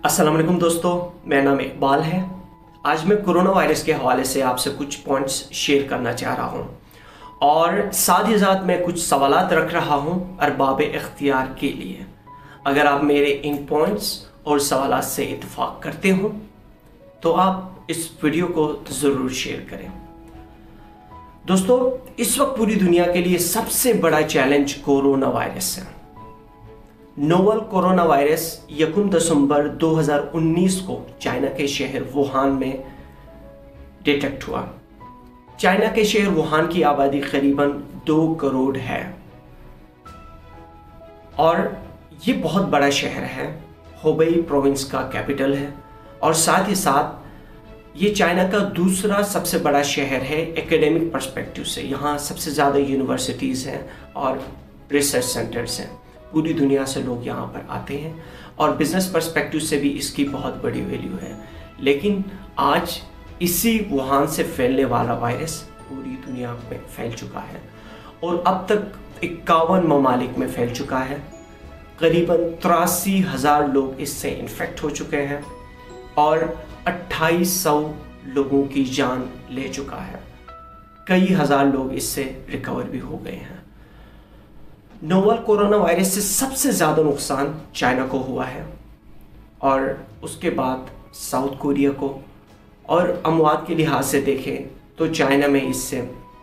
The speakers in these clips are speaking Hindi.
अस्सलाम वालेकुम दोस्तों, मेरा नाम इकबाल है। आज मैं कोरोना वायरस के हवाले से आपसे कुछ पॉइंट्स शेयर करना चाह रहा हूँ और साथ ही साथ मैं कुछ सवालात रख रहा हूँ अरबाब इख्तियार के लिए। अगर आप मेरे इन पॉइंट्स और सवालात से इत्तेफाक करते हो तो आप इस वीडियो को ज़रूर शेयर करें। दोस्तों, इस वक्त पूरी दुनिया के लिए सबसे बड़ा चैलेंज कोरोना वायरस है। नोवल कोरोना वायरस 1 दिसंबर 2019 को चाइना के शहर वुहान में डिटेक्ट हुआ। चाइना के शहर वुहान की आबादी करीबन 2 करोड़ है और ये बहुत बड़ा शहर है। हुबेई प्रोविंस का कैपिटल है और साथ ही साथ ये चाइना का दूसरा सबसे बड़ा शहर है एकेडमिक पर्सपेक्टिव से। यहाँ सबसे ज़्यादा यूनिवर्सिटीज़ हैं और रिसर्च सेंटर्स हैं। पूरी दुनिया से लोग यहाँ पर आते हैं और बिजनेस पर्सपेक्टिव से भी इसकी बहुत बड़ी वैल्यू है। लेकिन आज इसी वुहान से फैलने वाला वायरस पूरी दुनिया में फैल चुका है और अब तक 51 ममालिक में फैल चुका है। करीबन 83,000 लोग इससे इन्फेक्ट हो चुके हैं और 2800 लोगों की जान ले चुका है। कई हज़ार लोग इससे रिकवर भी हो गए हैं। नोवल कोरोना वायरस से सबसे ज़्यादा नुकसान चाइना को हुआ है और उसके बाद साउथ कोरिया को, और अमवात के लिहाज से देखें तो चाइना में इससे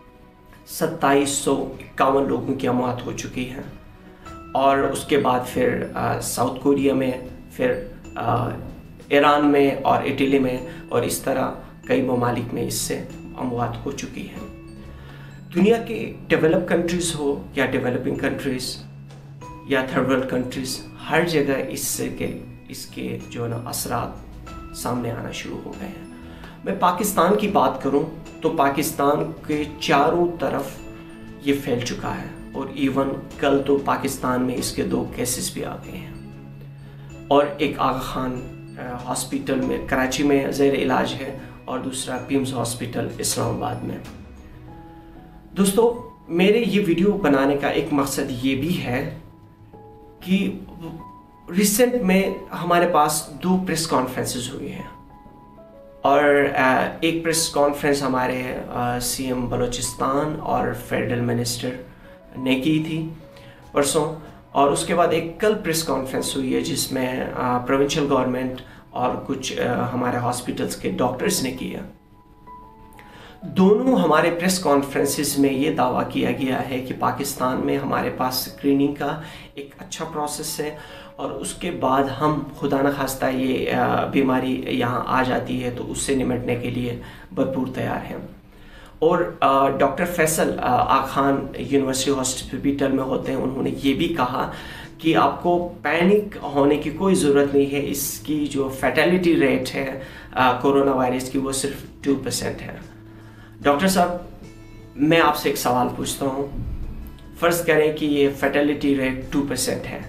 2751 लोगों की अमवात हो चुकी है और उसके बाद फिर साउथ कोरिया में, फिर ईरान में और इटली में, और इस तरह कई ममालिक में इससे अमवात हो चुकी है। दुनिया के डेवलप कंट्रीज़ हो या डेवलपिंग कंट्रीज़ या थर्ड वर्ल्ड कंट्रीज़, हर जगह इसके जो है ना असरात सामने आना शुरू हो गए हैं। मैं पाकिस्तान की बात करूं तो पाकिस्तान के चारों तरफ ये फैल चुका है और इवन कल तो पाकिस्तान में इसके 2 केसेस भी आ गए हैं और एक आगा खान हॉस्पिटल में कराची में ज़ेर इलाज है और दूसरा पिम्स हॉस्पिटल इस्लामाबाद में। दोस्तों, मेरे ये वीडियो बनाने का एक मकसद ये भी है कि रिसेंट में हमारे पास 2 प्रेस कॉन्फ्रेंसेस हुई हैं और एक प्रेस कॉन्फ्रेंस हमारे सीएम बलूचिस्तान और फेडरल मिनिस्टर ने की थी परसों, और उसके बाद एक कल प्रेस कॉन्फ्रेंस हुई है जिसमें प्रोविंशियल गवर्नमेंट और कुछ हमारे हॉस्पिटल्स के डॉक्टर्स ने किया। दोनों हमारे प्रेस कॉन्फ्रेंसेस में ये दावा किया गया है कि पाकिस्तान में हमारे पास स्क्रीनिंग का एक अच्छा प्रोसेस है और उसके बाद हम खुदा न खास्ता ये बीमारी यहाँ आ जाती है तो उससे निपटने के लिए भरपूर तैयार हैं। और doctor Faisal Khan university hospital में होते हैं, उन्होंने ये भी कहा कि आपको पैनिक होने की कोई ज़रूरत नहीं है। इसकी जो फैटेलिटी रेट है कोरोना वायरस की वो सिर्फ 2% है। डॉक्टर साहब, मैं आपसे एक सवाल पूछता हूँ। फ़र्ज़ करें कि ये फैटेलिटी रेट 2% है,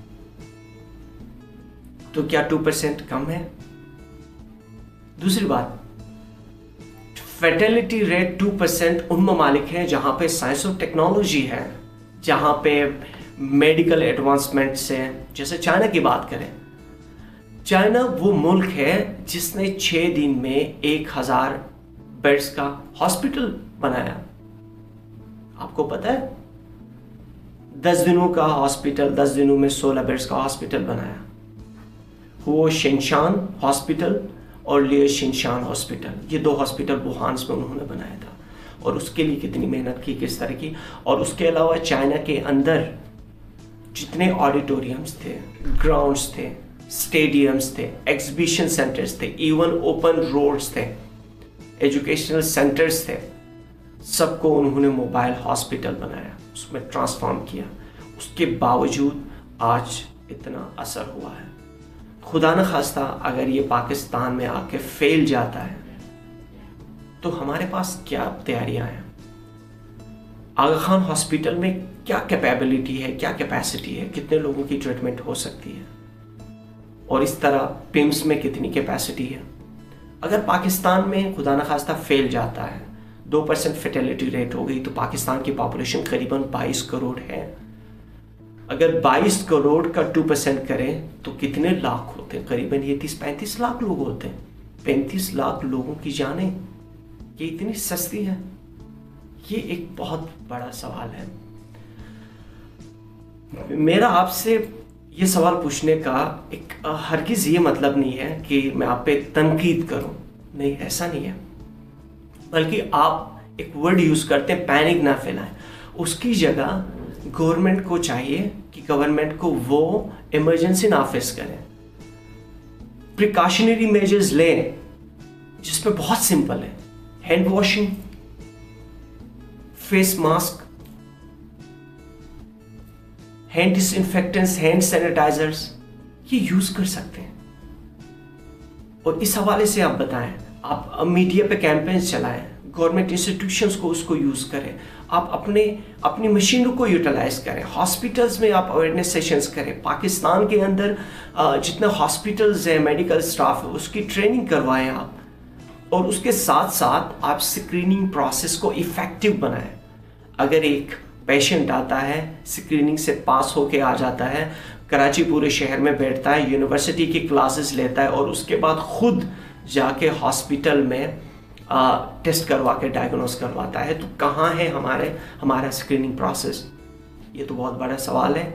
तो क्या 2% कम है? दूसरी बात, फैटेलिटी रेट 2% उन ममालिक हैं जहाँ पे साइंस और टेक्नोलॉजी है, जहाँ पे मेडिकल एडवांसमेंट से, जैसे चाइना की बात करें, चाइना वो मुल्क है जिसने 6 दिन में 1000 बेड्स का हॉस्पिटल बनाया। आपको पता है, 10 दिनों का हॉस्पिटल, 10 दिनों में 16 बेड्स का हॉस्पिटल बनाया। वो शिनशान हॉस्पिटल और लियो शिनशान हॉस्पिटल, ये 2 हॉस्पिटल वुहान में उन्होंने बनाया था और उसके लिए कितनी मेहनत की, किस तरह की। और उसके अलावा चाइना के अंदर जितने ऑडिटोरियम्स थे, ग्राउंड्स थे, स्टेडियम्स थे, एग्जीबिशन सेंटर्स थे, इवन ओपन रोड्स थे, एजुकेशनल सेंटर्स थे, सबको उन्होंने मोबाइल हॉस्पिटल बनाया, उसमें ट्रांसफॉर्म किया। उसके बावजूद आज इतना असर हुआ है। खुदा न खास्ता अगर ये पाकिस्तान में आके फेल जाता है तो हमारे पास क्या तैयारियां हैं? आगा खान हॉस्पिटल में क्या कैपेबिलिटी है, क्या कैपेसिटी है, कितने लोगों की ट्रीटमेंट हो सकती है, और इस तरह पिम्स में कितनी कैपेसिटी है। अगर पाकिस्तान में खुदा न खास्ता फेल जाता है, 2% फर्टिलिटी रेट हो गई, तो पाकिस्तान की पॉपुलेशन करीबन 22 करोड़ है। अगर 22 करोड़ का 2% करें तो कितने लाख होते हैं? करीबन ये 30-35 लाख लोग होते हैं। 35 लाख लोगों की जानें ये इतनी सस्ती है? ये एक बहुत बड़ा सवाल है। मेरा आपसे ये सवाल पूछने का एक हरगिज़ ये मतलब नहीं है कि मैं आप पे तनकीद करूं, नहीं, ऐसा नहीं है। बल्कि आप एक वर्ड यूज़ करते हैं, पैनिक ना फैलाएं। उसकी जगह गवर्नमेंट को चाहिए कि गवर्नमेंट को वो इमरजेंसी नाफिज करें, प्रिकॉशनरी मेजर्स लें, जिसमें बहुत सिंपल है, hand washing, face mask, hand disinfectants, hand sanitizers, ये यूज कर सकते हैं। और इस हवाले से आप बताएं, आप मीडिया पे कैंपेन्स चलाएं, गवर्नमेंट इंस्टीट्यूशंस को उसको यूज करें, आप अपनी मशीनों को यूटिलाइज करें, हॉस्पिटल्स में आप अवेयरनेस सेशंस करें। पाकिस्तान के अंदर जितने हॉस्पिटल्स हैं, मेडिकल स्टाफ है, उसकी ट्रेनिंग करवाएं आप। और उसके साथ साथ आप स्क्रीनिंग प्रोसेस को इफेक्टिव बनाएं। अगर एक पेशेंट आता है, स्क्रीनिंग से पास होके आ जाता है, कराची पूरे शहर में बैठता है, यूनिवर्सिटी की क्लासेस लेता है और उसके बाद खुद जाके हॉस्पिटल में टेस्ट करवा के डायग्नोस करवाता है, तो कहाँ है हमारा स्क्रीनिंग प्रोसेस? ये तो बहुत बड़ा सवाल है।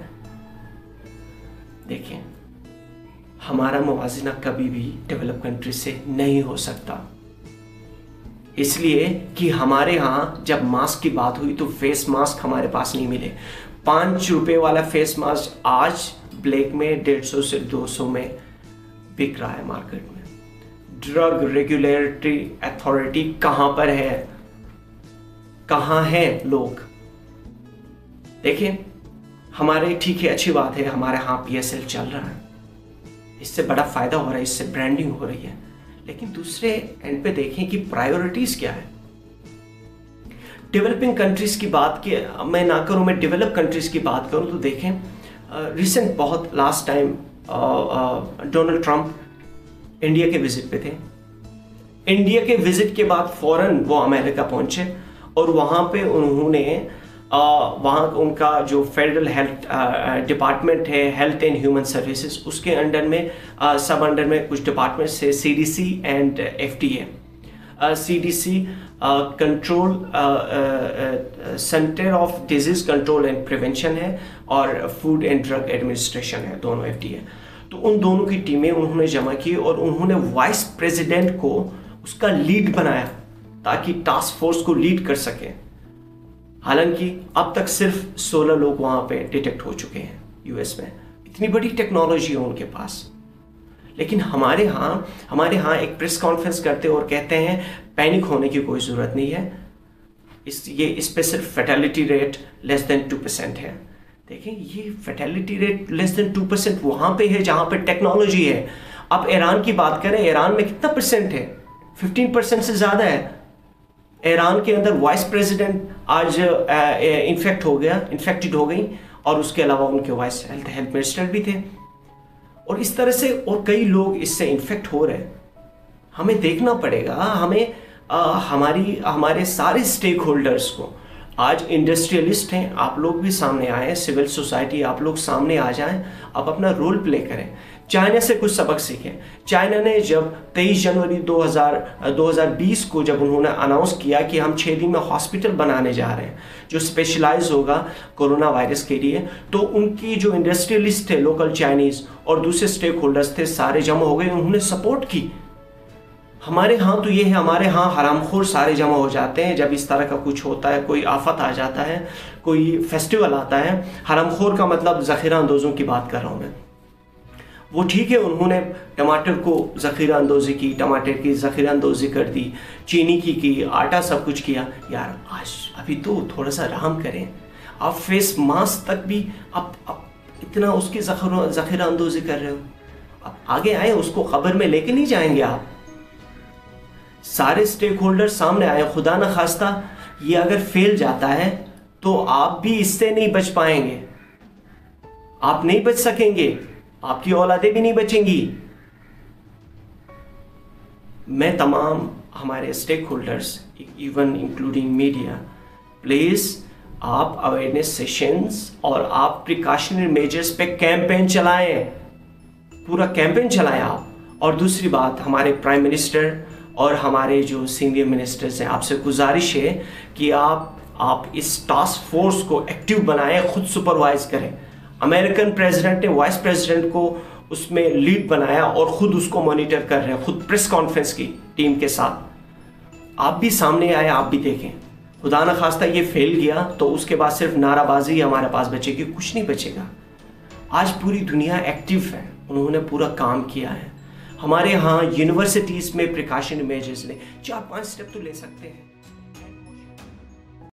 देखिए, हमारा मुवाजना कभी भी डेवलप कंट्री से नहीं हो सकता, इसलिए कि हमारे यहाँ जब मास्क की बात हुई तो फेस मास्क हमारे पास नहीं मिले। 5 रुपए वाला फेस मास्क आज ब्लैक में 150 से 200 में बिक रहा है मार्केट में। ड्रग रेगुलेटरी अथॉरिटी कहाँ पर है? कहाँ है लोग? देखिए, हमारे ठीक है, अच्छी बात है, हमारे यहाँ PSL चल रहा है, इससे बड़ा फायदा हो रहा है, इससे ब्रांडिंग हो रही है। लेकिन दूसरे एंड पे देखें कि प्रायोरिटीज क्या है। डेवलपिंग कंट्रीज की बात की मैं ना करूं, मैं डेवलप कंट्रीज की बात करूं तो देखें, रिसेंट बहुत last time Donald Trump India के विजिट पे थे। इंडिया के विजिट के बाद फौरन वो अमेरिका पहुंचे और वहां पे उन्होंने वहाँ उनका जो फेडरल हेल्थ डिपार्टमेंट है, हेल्थ एंड ह्यूमन सर्विसेज, उसके अंडर में सब अंडर में कुछ डिपार्टमेंट्स है, CDC and FDA। CDC control centre of disease control and prevention है और फूड एंड ड्रग एडमिनिस्ट्रेशन है, दोनों FDA। तो उन दोनों की टीमें उन्होंने जमा की और उन्होंने वाइस प्रेसिडेंट को उसका लीड बनाया ताकि टास्क फोर्स को लीड कर सके। हालांकि अब तक सिर्फ 16 लोग वहां पे डिटेक्ट हो चुके हैं US में। इतनी बड़ी टेक्नोलॉजी है उनके पास, लेकिन हमारे यहाँ एक प्रेस कॉन्फ्रेंस करते और कहते हैं पैनिक होने की कोई ज़रूरत नहीं है, इस पे सिर्फ फैटेलिटी रेट लेस देन 2% है। देखें, ये फैटेलिटी रेट लेस देन 2% वहाँ पे है जहाँ पे टेक्नोलॉजी है। अब ईरान की बात करें, ईरान में कितना परसेंट है? 15% से ज़्यादा है। ईरान के अंदर वाइस प्रेसिडेंट आज इन्फेक्टेड हो गई और उसके अलावा उनके वाइस हेल्थ मिनिस्टर भी थे। और इस तरह से और कई लोग इससे इन्फेक्ट हो रहे हैं। हमें देखना पड़ेगा, हमें हमारे सारे स्टेक होल्डर्स को, आज इंडस्ट्रियलिस्ट हैं, आप लोग भी सामने आए, सिविल सोसाइटी आप लोग सामने आ जाएं, आप अपना रोल प्ले करें। चाइना से कुछ सबक सीखें। चाइना ने जब 23 जनवरी 2020 को जब उन्होंने अनाउंस किया कि हम 6 दिन में हॉस्पिटल बनाने जा रहे हैं जो स्पेशलाइज होगा कोरोना वायरस के लिए, तो उनकी जो इंडस्ट्रियलिस्ट थे, लोकल चाइनीज और दूसरे स्टेक होल्डर्स थे, सारे जमा हो गए, उन्होंने सपोर्ट की। हमारे यहाँ तो ये है, हमारे यहाँ हरामखोर सारे जमा हो जाते हैं जब इस तरह का कुछ होता है, कोई आफत आ जाता है, कोई फेस्टिवल आता है। हरामखोर का मतलब ज़ख़ीरा अंदोज़ों की बात कर रहा हूँ मैं। वो ठीक है, उन्होंने टमाटर को ज़ख़ीरा अंदोज़ी की, टमाटर की ज़ख़ीरा अंदोज़ी कर दी, चीनी की, आटा सब कुछ किया। यार आज अभी तो थोड़ा सा रहम करें। आप फेस मास्क तक भी आप इतना उसकी ज़ख़ीरा अंदोज़ी कर रहे हो। आप आगे आए, उसको खबर में लेके नहीं जाएंगे आप? सारे स्टेक होल्डर सामने आए, खुदा न खास्ता ये अगर फेल जाता है तो आप भी इससे नहीं बच पाएंगे, आप नहीं बच सकेंगे, आपकी औलादें भी नहीं बचेंगी। मैं तमाम हमारे stakeholders, even including media, please आप अवेयरनेस सेशंस और आप प्रिकॉशनरी मेजर्स पे कैंपेन चलाएं, पूरा कैंपेन चलाएं आप। और दूसरी बात, हमारे प्राइम मिनिस्टर और हमारे जो सीनियर मिनिस्टर्स हैं, आपसे गुजारिश है कि आप इस टास्क फोर्स को एक्टिव बनाएं, खुद सुपरवाइज करें। अमेरिकन प्रेसिडेंट ने वाइस प्रेसिडेंट को उसमें लीड बनाया और खुद उसको मॉनिटर कर रहे हैं, खुद प्रेस कॉन्फ्रेंस की टीम के साथ। आप भी सामने आए, आप भी देखें। खुदा न खास्ता ये फेल गया तो उसके बाद सिर्फ नाराबाजी हमारे पास बचेगी, कुछ नहीं बचेगा। आज पूरी दुनिया एक्टिव है, उन्होंने पूरा काम किया है। हमारे यहाँ यूनिवर्सिटीज़ में प्रिकॉशन मेजर्स ने 4-5 स्टेप तो ले सकते हैं।